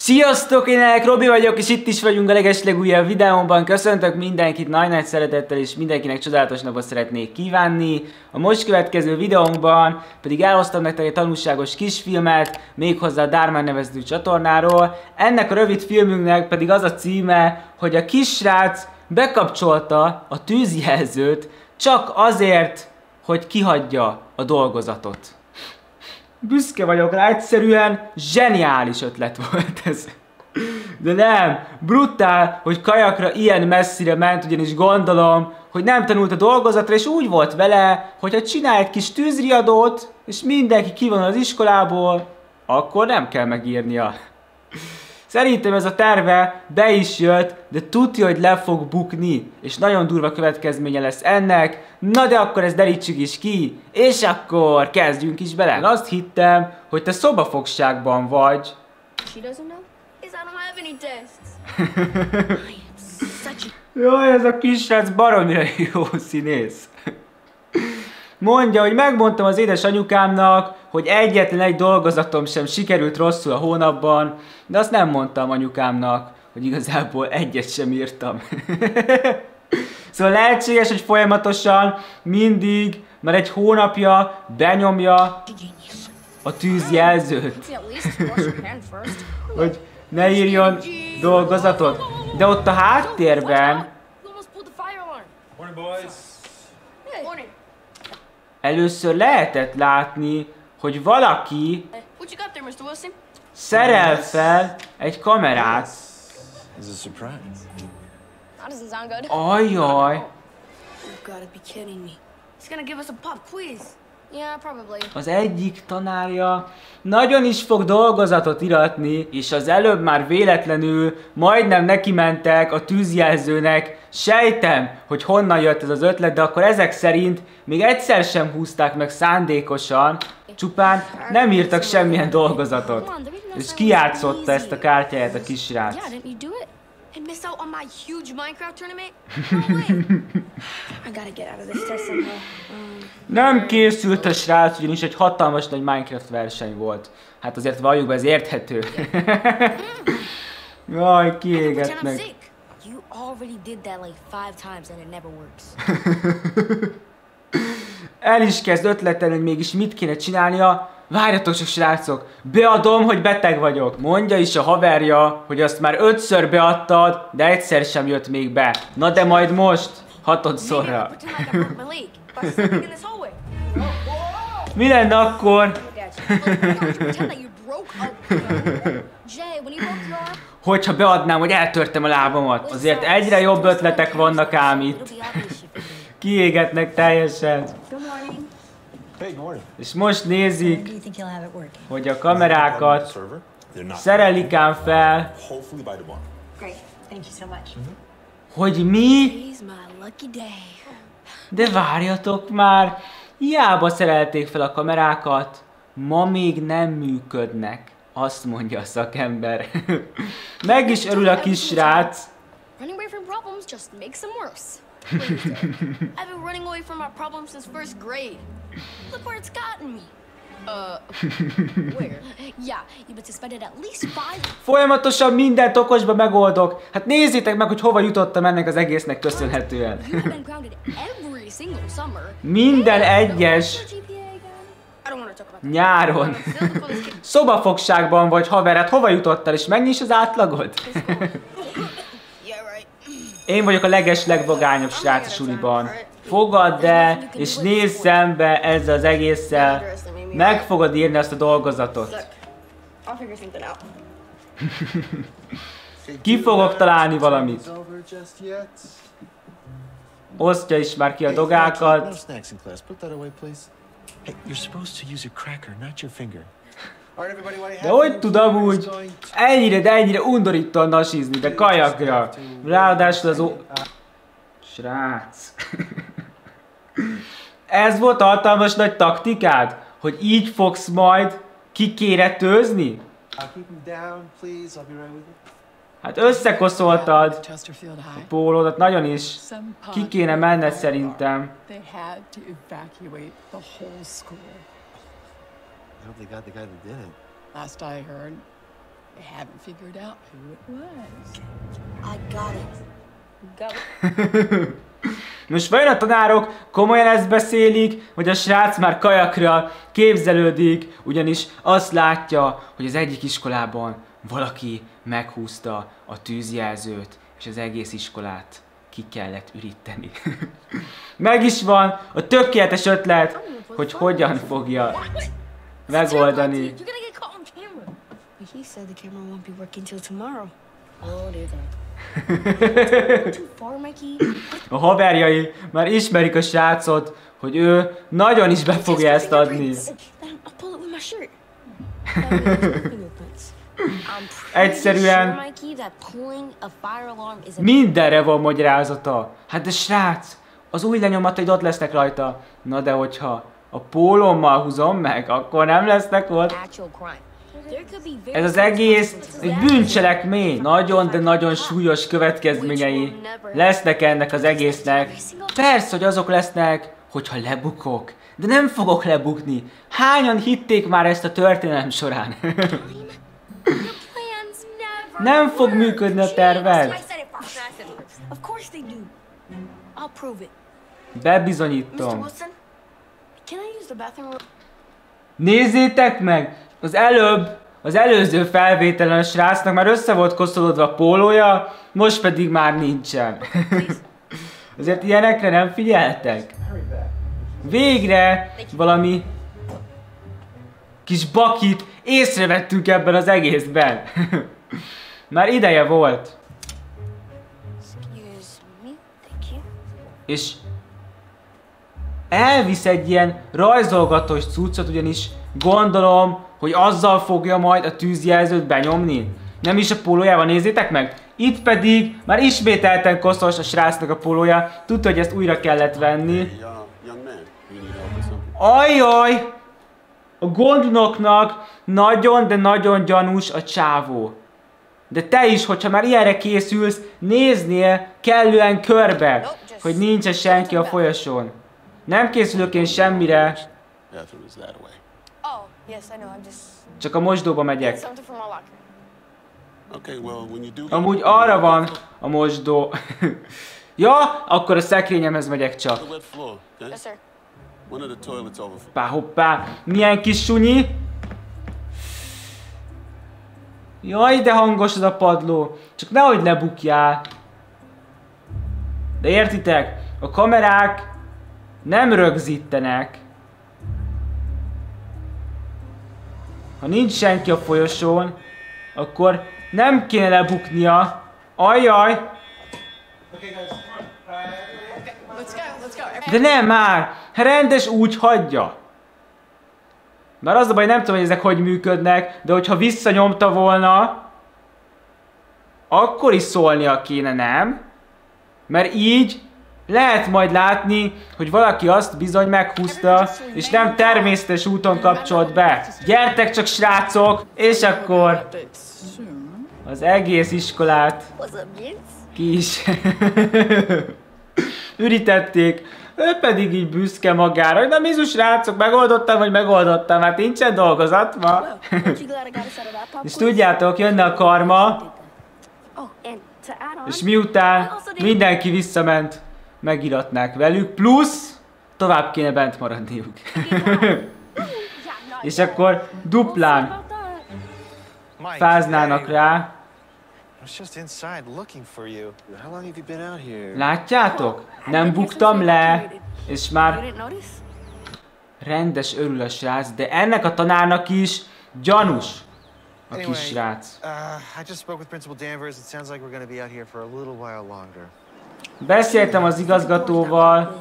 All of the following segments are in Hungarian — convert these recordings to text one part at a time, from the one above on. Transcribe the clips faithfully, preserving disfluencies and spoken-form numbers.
Sziasztok, én Elek Robi vagyok, és itt is vagyunk a legeslegújabb videómban. Köszöntök mindenkit nagy-nagy szeretettel, és mindenkinek csodálatos napot szeretnék kívánni. A most következő videómban pedig elhoztam nektek egy tanulságos kisfilmet, méghozzá a Dharman nevezetű csatornáról. Ennek a rövid filmünknek pedig az a címe, hogy a kisrác bekapcsolta a tűzjelzőt csak azért, hogy kihagyja a dolgozatot. Büszke vagyok rá, egyszerűen zseniális ötlet volt ez. De nem, brutál, hogy kajakra ilyen messzire ment, ugyanis gondolom, hogy nem tanult a dolgozatra, és úgy volt vele, hogy ha csinál egy kis tűzriadót, és mindenki kivonul az iskolából, akkor nem kell megírnia. Szerintem ez a terve be is jött, de tudja, hogy le fog bukni, és nagyon durva következménye lesz ennek. Na de akkor ezt derítsük is ki, és akkor kezdjünk is bele. Én azt hittem, hogy te szobafogságban vagy. Jaj, ez a kisrác baromira jó színész. Mondja, hogy megmondtam az édesanyukámnak, hogy egyetlen egy dolgozatom sem sikerült rosszul a hónapban, de azt nem mondtam anyukámnak, hogy igazából egyet sem írtam. Szóval lehetséges, hogy folyamatosan, mindig, már egy hónapja benyomja a tűzjelzőt. Hogy ne írjon dolgozatot. De ott a háttérben először lehetett látni, hogy valaki szerel fel egy kamerát. Ajjaj! Az egyik tanárja nagyon is fog dolgozatot iratni, és az előbb már véletlenül majdnem neki mentek a tűzjelzőnek. Sejtem, hogy honnan jött ez az ötlet, de akkor ezek szerint még egyszer sem húzták meg szándékosan, csupán nem írtak semmilyen dolgozatot. És kijátszotta ezt a kártyáját a kisrác. And miss out on my huge Minecraft tournament? No way. I gotta get out of this test somehow. Um, Nem készült a srác, ugyanis egy hatalmas nagy Minecraft verseny volt. Hát azért valljuk be, ez érthető. Jaj, kiégetnek. You already did that like five times and it never works. El is kezd ötletelni, hogy mégis mit kéne csinálnia. Várjatok csak, srácok, beadom, hogy beteg vagyok. Mondja is a haverja, hogy azt már ötször beadtad, de egyszer sem jött még be. Na de majd most, hatodszorra. Mi lenne akkor? Hogyha beadnám, hogy eltörtem a lábamat. Azért egyre jobb ötletek vannak ám itt. Kiégetnek teljesen. És most nézik, hogy a kamerákat szerelik ám fel, hogy mi? De várjatok már, hiába szerelték fel a kamerákat, ma még nem működnek, azt mondja a szakember. Meg is örül a kisrác. I've been running away from my problems since first grade. Look where it's gotten me. Uh, where? Yeah, you've been suspended at least five. Folyamatosan mindent okosba megoldok. Hát nézzétek meg, hogy hova jutottam ennek az egésznek köszönhetően. Minden egyes nyáron. Szobafogságban vagy, haver, hát hova jutottál, és mennyi is az átlagod? Én vagyok a legeslegvagányabb srác a suliban. Fogadd el, és nézz szembe ezzel az egésszel. Meg fogod írni azt a dolgozatot. Ki fogok találni valamit. Osztja is már ki a dogákat. De hogy tudom úgy, ennyire, de ennyire undorítóan nasizni, de kajakra. Ráadásul az ó... Srác. Ez volt hatalmas nagy taktikád? Hogy így fogsz majd kikéretőzni? Hát összekoszoltad a pólódat nagyon is. Ki kéne menned szerintem. I hope they got the guy that did it. Last I heard, I haven't figured out who it was. I got it. Got it. Most vajon a tanárok komolyan ezt beszélik, vagy a srác már kajakra képzelődik, ugyanis azt látja, hogy az egyik iskolában valaki meghúzta a tűzjelzőt, és az egész iskolát ki kellett üríteni. Meg is van a tökéletes ötlet, hogy hogyan fogja megoldani. A haverjai már ismerik a srácot, hogy ő nagyon is be fogja ezt adni. Egyszerűen mindenre van magyarázata. Hát de srác, az új lenyomataid ott lesznek rajta. Na de hogyha a pólómmal húzom meg, akkor nem lesznek ott. Ez az egész egy bűncselekmény. Nagyon, de nagyon súlyos következményei lesznek ennek az egésznek. Persze, hogy azok lesznek, hogyha lebukok. De nem fogok lebukni. Hányan hitték már ezt a történelem során? Nem fog működni a terved. Bebizonyítom. Nézzétek meg! Az előbb, az előző felvételen a srácnak már össze volt koszolódva a pólója, most pedig már nincsen. Azért ilyenekre nem figyeltek? Végre valami kis bakit észrevettünk ebben az egészben. Már ideje volt. És elvisz egy ilyen rajzolgatós cuccot, ugyanis gondolom, hogy azzal fogja majd a tűzjelzőt benyomni. Nem is a pólójával, nézzétek meg! Itt pedig már ismételten koszos a srácnak a pólója. Tudta, hogy ezt újra kellett venni. Ajjaj! A gondnoknak nagyon, de nagyon gyanús a csávó. De te is, hogyha már ilyenre készülsz, néznél kellően körbe, hogy nincs senki a folyosón. Nem készülök én semmire. Csak a mosdóba megyek. Amúgy arra van a mosdó. Ja, akkor a szekrényemhez megyek csak. Hoppá, hoppá. Milyen kis sunyi. Jaj, de hangos az a padló. Csak nehogy lebukjál. De értitek? A kamerák nem rögzítenek. Ha nincs senki a folyosón, akkor nem kéne lebuknia. Ajjaj! De nem már! Rendes úgy hagyja. Már az a baj, nem tudom, hogy ezek hogy működnek, de hogyha visszanyomta volna, akkor is szólnia kéne, nem? Mert így lehet majd látni, hogy valaki azt bizony meghúzta, és nem természetes úton kapcsolt be. Gyertek csak, srácok! És akkor az egész iskolát ki is ürítették. Ő pedig így büszke magára, hogy na mizu srácok, megoldottam, vagy megoldottam, hát nincsen dolgozatva. És tudjátok, jönne a karma, és miután mindenki visszament, megiratnák velük, plusz tovább kéne bent maradniuk. És akkor duplán fáznának rá. Látjátok? Nem buktam le, és már rendes örül a srác, de ennek a tanárnak is gyanús a kis srác. Beszéltem az igazgatóval,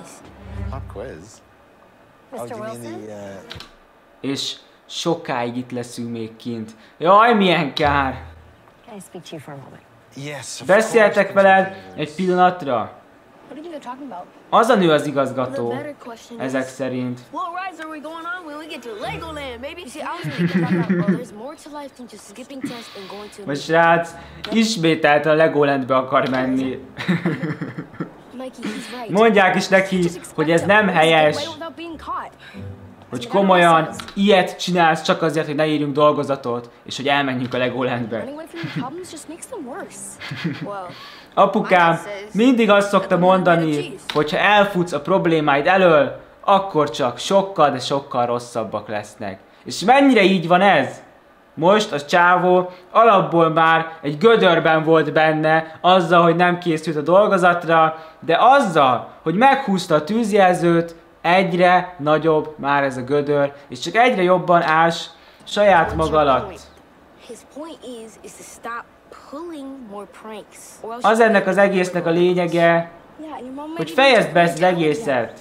és sokáig itt leszünk még kint. Jaj, milyen kár! Beszéltek veled egy pillanatra? Az a nő az igazgató, ezek szerint. A srác ismételten a Legolandbe akar menni. Mondják is neki, hogy ez nem helyes. hogy komolyan ilyet csinálsz csak azért, hogy ne írjunk dolgozatot, és hogy elmenjünk a Legolandbe. Apukám mindig azt szokta mondani, hogy ha elfutsz a problémáid elől, akkor csak sokkal, de sokkal rosszabbak lesznek. És mennyire így van ez? Most a csávó alapból már egy gödörben volt benne, azzal, hogy nem készült a dolgozatra, de azzal, hogy meghúzta a tűzjelzőt, egyre nagyobb már ez a gödör, és csak egyre jobban ás saját maga alatt. Az ennek az egésznek a lényege, hogy fejezd be ezt az egészet.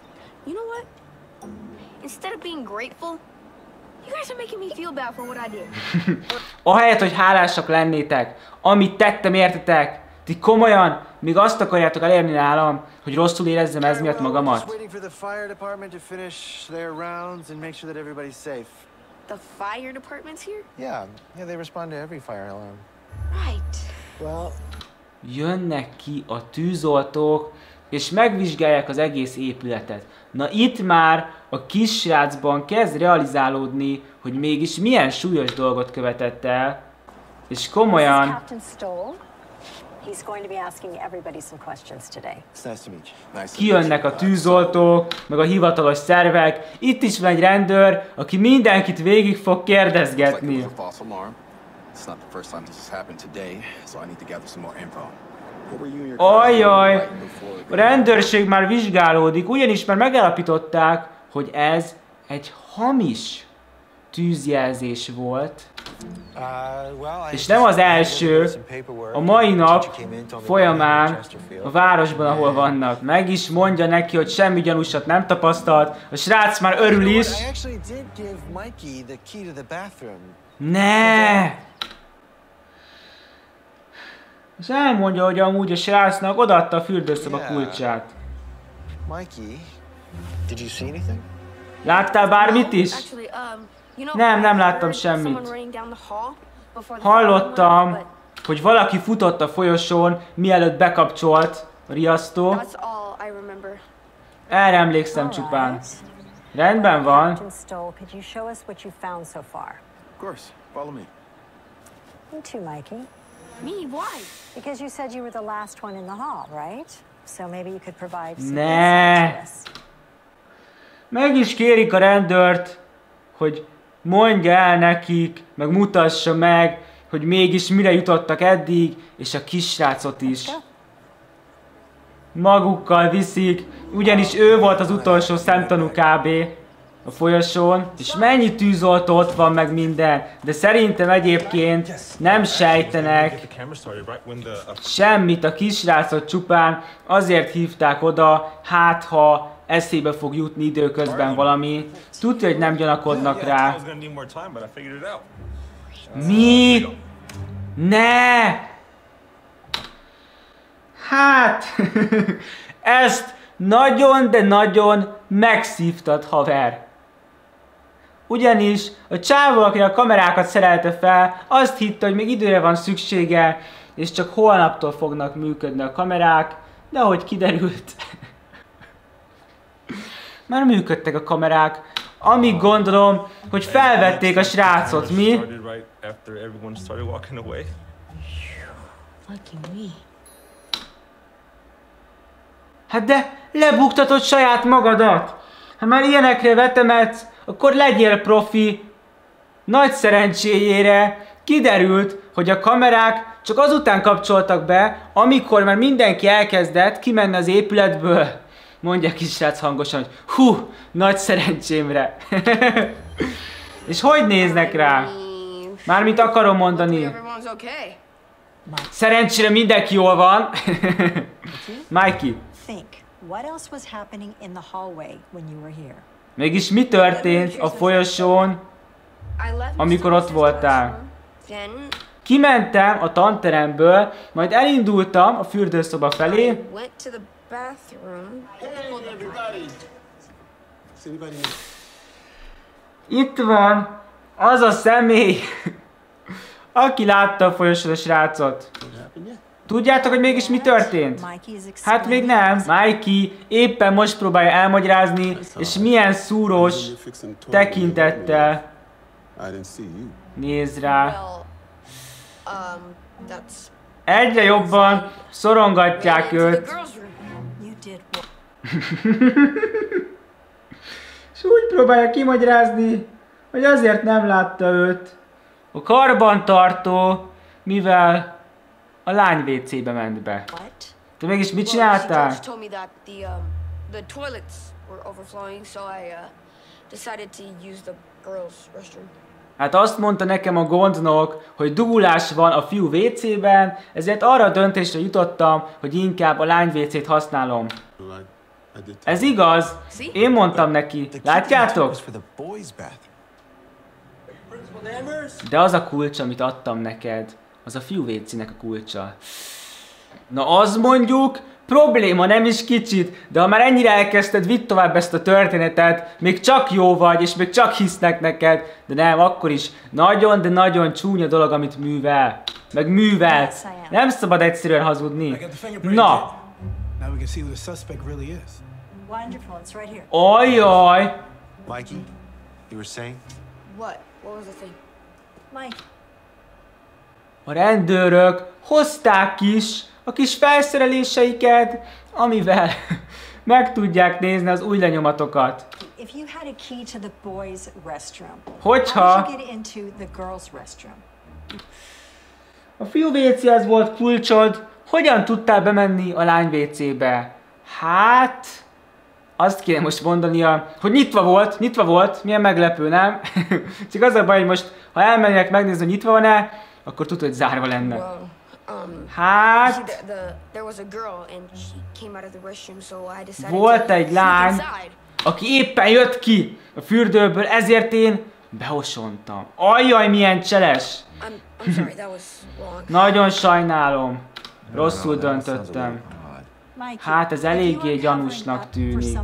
Ahelyett, hogy hálásak lennétek, amit tettem értetek, ti komolyan még azt akarjátok elérni nálam, hogy rosszul érezzem ez miatt magamat. The fire department's here? Yeah, yeah, they respond to every fire alarm. Right. Well, jönnek ki a tűzoltók, és megvizsgálják az egész épületet. Na itt már a kisrácban kezd realizálódni, hogy mégis milyen súlyos dolgot követett el, és komolyan kijönnek a tűzoltók, meg a hivatalos szervek. Itt is van egy rendőr, aki mindenkit végig fog kérdezgetni. Ajjaj! A rendőrség már vizsgálódik, ugyanis már megállapították, hogy ez egy hamis tűzjelzés volt. És nem az első, a mai nap folyamán a városban, ahol vannak. Meg is mondja neki, hogy semmi gyanúsat nem tapasztalt. A srác már örül is. Ne! És elmondja, hogy amúgy a srácnak odaadta a fürdőszoba kulcsát. Láttál bármit is? Nem, nem láttam semmit. Hallottam, hogy valaki futott a folyosón, mielőtt bekapcsolt a riasztó. Erre emlékszem csupán. Rendben van. Ne! Meg is kérik a rendőrt, hogy mondja el nekik, meg mutassa meg, hogy mégis mire jutottak eddig, és a kisrácot is magukkal viszik, ugyanis ő volt az utolsó szemtanú kb. A folyosón, és mennyi tűzoltó ott van meg minden, de szerintem egyébként nem sejtenek semmit, a kisrácot csupán azért hívták oda, hát ha eszébe fog jutni időközben valami. Tudja, hogy nem gyanakodnak rá. Mi? Ne! Hát, ezt nagyon, de nagyon megszívtad, haver. Ugyanis a csávó, aki a kamerákat szerelte fel, azt hitte, hogy még időre van szüksége, és csak holnaptól fognak működni a kamerák, de ahogy kiderült, már működtek a kamerák, amíg gondolom, hogy felvették a srácot, mi? Hát de lebuktatod saját magadat! Ha már ilyenekre vetemetsz, akkor legyél profi. Nagy szerencséjére kiderült, hogy a kamerák csak azután kapcsoltak be, amikor már mindenki elkezdett kimenni az épületből. Mondja kisrác hangosan, hogy hú, nagy szerencsémre. És hogy néznek rá? Mármint akarom mondani. Szerencsére mindenki jól van. Mikey. Mégis mi történt a folyosón, amikor ott voltál? Kimentem a tanteremből, majd elindultam a fürdőszoba felé. Itt van az a személy, aki látta a folyosón a srácot. Tudjátok, hogy mégis mi történt? Hát még nem. Mikey éppen most próbálja elmagyarázni, és milyen szúrós tekintettel néz rá. Egyre jobban szorongatják őt. És úgy próbálja kimagyarázni, hogy azért nem látta őt. A karbantartó, mivel a lány vécébe ment be. Te mégis mit csináltál? Hát azt mondta nekem a gondnok, hogy dugulás van a fiú vécében, ezért arra a döntésre jutottam, hogy inkább a lány vécét használom. Ez igaz? Én mondtam neki. Látjátok? De az a kulcs, amit adtam neked, az a fiú vécének a kulcsa. Na az mondjuk probléma, nem is kicsit, de ha már ennyire elkezdted, vidd tovább ezt a történetet, még csak jó vagy, és még csak hisznek neked, de nem, akkor is nagyon, de nagyon csúnya dolog, amit művel. Meg művel. Nem szabad egyszerűen hazudni. Na. Ajjaj. Mikey, you were saying? What? What was the thing? Mike. A rendőrök hozták is a kis felszereléseiket, amivel meg tudják nézni az új lenyomatokat. Hogyha a fiú vécéhez volt kulcsod, hogyan tudtál bemenni a lány vécébe? Hát... Azt kéne most mondania, hogy nyitva volt, nyitva volt, milyen meglepő, nem? Csak az a baj, hogy most, ha elmennek megnézni, hogy nyitva van-e, akkor tudod, hogy zárva lenne. Hát... Volt egy lány, aki éppen jött ki a fürdőből, ezért én behosontam. Ajjaj, milyen cseles! Nagyon sajnálom. Rosszul döntöttem. Hát ez eléggé gyanúsnak tűnik.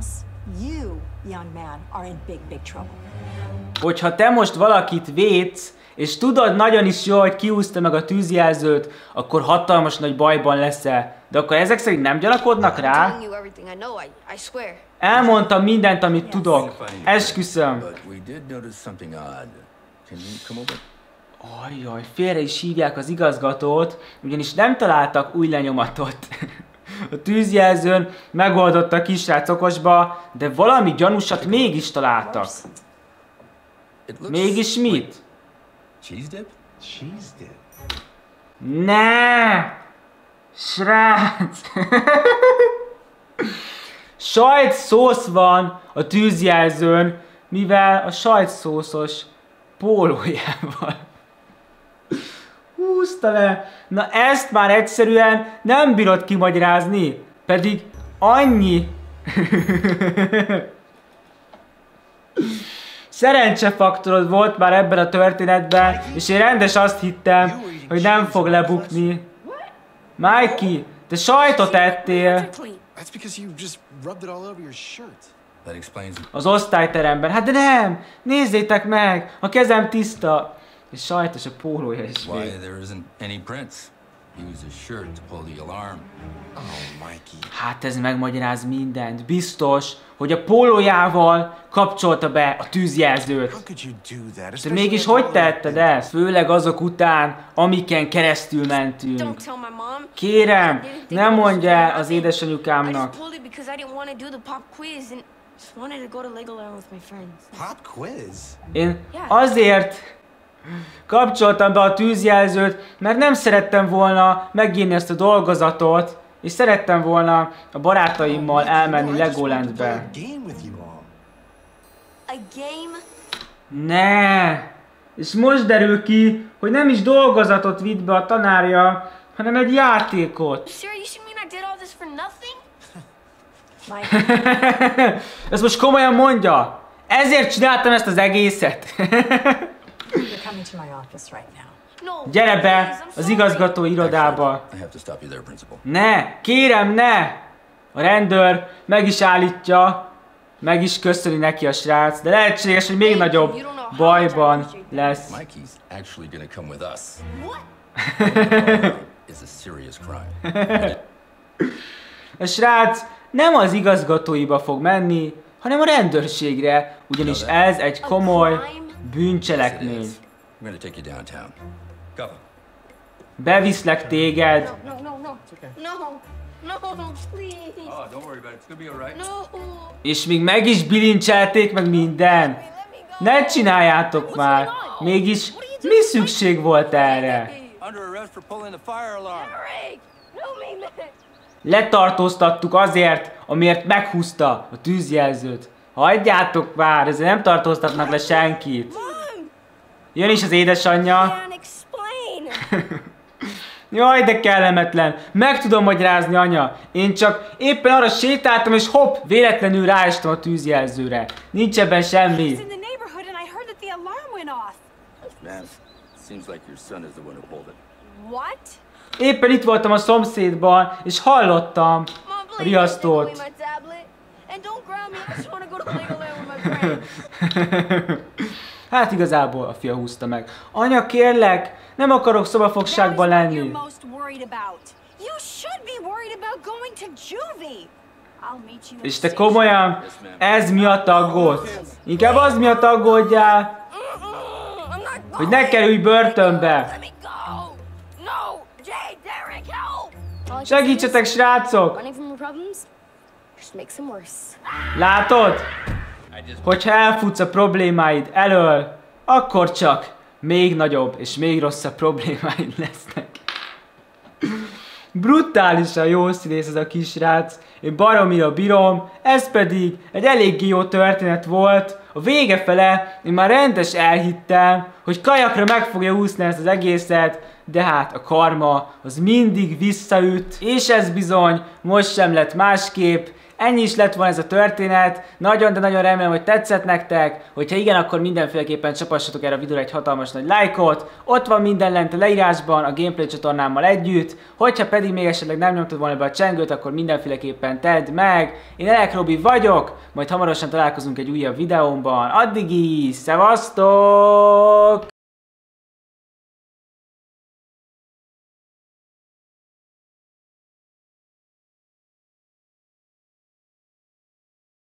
Hogyha te most valakit védsz, és tudod nagyon is jól, hogy kiúzta meg a tűzjelzőt, akkor hatalmas nagy bajban leszel. De akkor ezek szerint nem gyanakodnak rá? Elmondtam mindent, amit tudok. Esküszöm. Ajjaj, félre is hívják az igazgatót, ugyanis nem találtak új lenyomatot. A tűzjelzőn megoldotta a kisrác okosba, de valami gyanúsat mégis találtak. Mégis mit? Ne! Srác! Sajtszósz van a tűzjelzőn, mivel a sajtszószos pólójával húzta le. Na ezt már egyszerűen nem bírod kimagyarázni, pedig annyi szerencsefaktorod volt már ebben a történetben, és én rendes azt hittem, hogy nem fog lebukni. Mikey, te sajtot ettél. Az osztályteremben. Hát de nem! Nézzétek meg! A kezem tiszta! És sajtos a pólója is még. Hát ez megmagyaráz mindent. Biztos, hogy a pólójával kapcsolta be a tűzjelzőt. De mégis hogy tetted ezt? Főleg azok után, amiken keresztül mentünk. Kérem, ne mondja el az édesanyukámnak. Én azért kapcsoltam be a tűzjelzőt, mert nem szerettem volna megírni ezt a dolgozatot, és szerettem volna a barátaimmal elmenni Legolandbe. Ne! És most derül ki, hogy nem is dolgozatot vitt be a tanárja, hanem egy játékot. Ezt most komolyan mondja? Ezért csináltam ezt az egészet. Gyere be az igazgató irodába. Ne, kérem, ne! A rendőr meg is állítja, meg is köszöni neki a srác, de lehetséges, hogy még nagyobb bajban lesz. is a serious crime. A srác nem az igazgatóiba fog menni, hanem a rendőrségre, ugyanis ez egy komoly bűncselekmény. I'm gonna take you downtown. Go. Beviszlek téged. No, no, no. No, no, please. Oh, don't worry about it. It's gonna be all right. No. És még meg is bilincselték meg minden. Ne csináljátok már. Mégis mi szükség volt erre? Under arrest for pulling the fire alarm. Eric, no me, man. Letartóztattuk azért, amiért meghúzta a tűzjelzőt. Hagyjátok már, ezzel nem tartóztatnak le senkit. Mom, Jön is az édesanyja. can't explain. Jaj, de kellemetlen. Meg tudom magyarázni, anya. Én csak éppen arra sétáltam, és hopp, véletlenül ráestem a tűzjelzőre. Nincs ebben semmi. in the neighborhood and I heard that the alarm went off. Man, seems like your son is the one who pulled it. What? Éppen itt voltam a szomszédban, és hallottam Mom, a please don't take away riasztót. my tablet. And don't grab me. I just want to go to Legoland with my friends. Hát igazából a fia húzta meg. Anya, kérlek, nem akarok szobafogságban That is what lenni. you're most worried about. You should be worried about going to juvie. I'll meet you. at És the te station. komolyan ez miatt aggódsz? Inkább az miatt aggódjál, Mm-mm, I'm not hogy ne kerülj börtönbe. Let me go. No, Jay, Derek, help. Segítsetek, srácok! Running from the problems just makes them worse. Látod? Hogyha elfutsz a problémáid elől, akkor csak még nagyobb és még rosszabb problémáid lesznek. Brutálisan jó színész ez a kisrác, én baromira bírom, ez pedig egy eléggé jó történet volt. A vége fele én már rendes elhittem, hogy kajakra meg fogja úszni ezt az egészet, de hát a karma az mindig visszaüt, és ez bizony most sem lett másképp. Ennyi is lett volna ez a történet, nagyon, de nagyon remélem, hogy tetszett nektek, hogyha igen, akkor mindenféleképpen csapassatok erre a videóra egy hatalmas nagy lájkot, ott van minden lent a leírásban a gameplay csatornámmal együtt, hogyha pedig még esetleg nem nyomtad volna be a csengőt, akkor mindenféleképpen tedd meg. Én Elek Robi vagyok, majd hamarosan találkozunk egy újabb videómban, addig is, szevasztok!